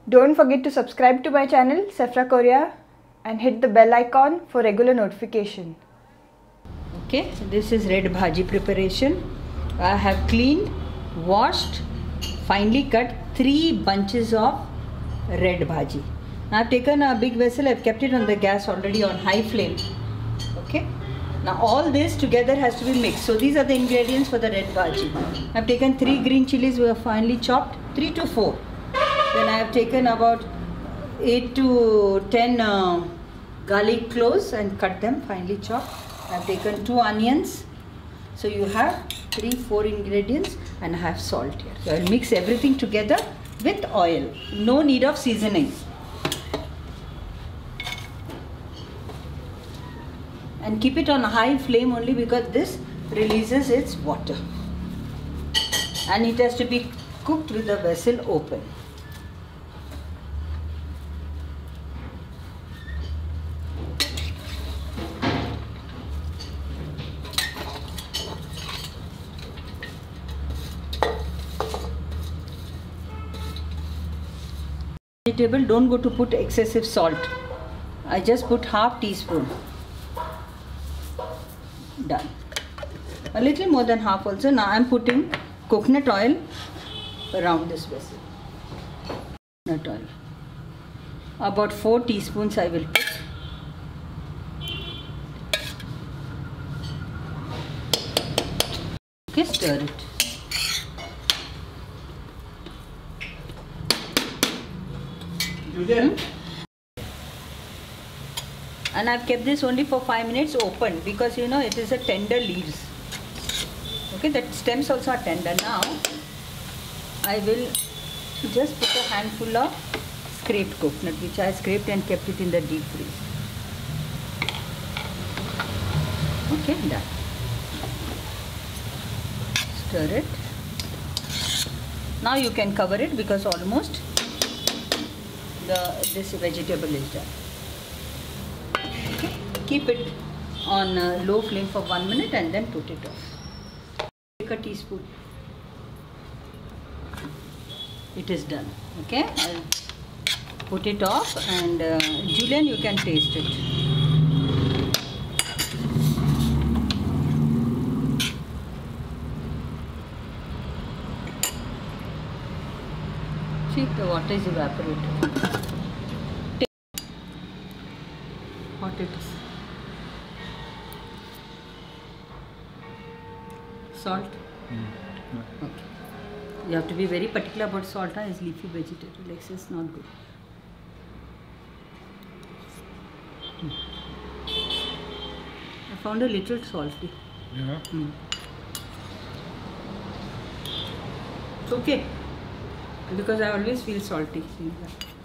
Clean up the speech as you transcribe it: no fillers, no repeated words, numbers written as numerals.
Don't forget to subscribe to my channel Safra Korea and hit the bell icon for regular notification. Okay, so this is red bhaji preparation. I have cleaned, washed, finely cut 3 bunches of red bhaji. Now I have taken a big vessel, I have kept it on the gas already on high flame. Okay. Now all this together has to be mixed. So these are the ingredients for the red bhaji. I have taken 3 green chilies, we have finely chopped, 3 to 4. Then I have taken about 8 to 10 garlic cloves and cut them finely chopped. I have taken 2 onions. So you have 3-4 ingredients and I have salt here. So I will mix everything together with oil. No need of seasoning. And keep it on a high flame only because this releases its water. And it has to be cooked with the vessel open. Vegetable, don't go to put excessive salt. I just put half teaspoon. Done. A little more than half also. Now I am putting coconut oil around this vessel. Coconut oil. About 4 teaspoons I will put. Okay, stir it. And I've kept this only for 5 minutes open because you know it is a tender leaves. Okay, that stems also are tender. Now I will just put a handful of scraped coconut which I scraped and kept it in the deep freeze. Okay, done. Stir it. Now you can cover it because almost this vegetable is done. Okay. Keep it on low flame for 1 minute and then put it off. Take a teaspoon. It is done. Okay, I'll put it off and Julian, you can taste it. See, the water is evaporated. Hot it is. Salt. Okay. You have to be very particular about salt. It's leafy vegetable. Excess not good. I found a little salty. Yeah. It's okay because I always feel salty.